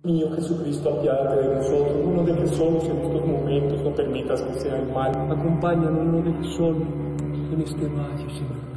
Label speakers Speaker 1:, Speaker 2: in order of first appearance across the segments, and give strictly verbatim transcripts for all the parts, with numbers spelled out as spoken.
Speaker 1: Mío Jesucristo, apiádate de nosotros, no nos dejes solos en estos momentos, no permitas que sea el mal. Acompáñanos, no nos dejes solos en este valle, Señor.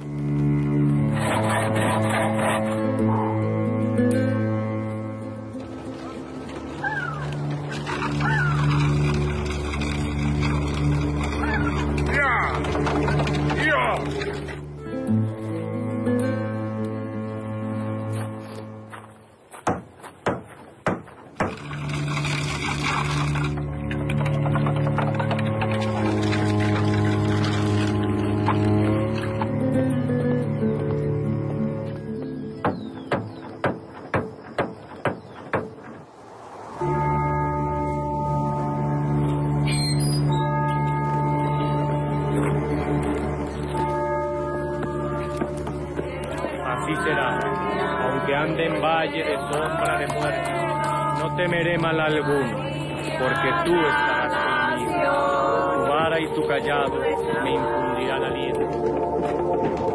Speaker 2: Así será, aunque ande en valle de sombra de muerte, no temeré mal alguno, porque tú estarás conmigo. Tu vara y tu callado me infundirán aliento.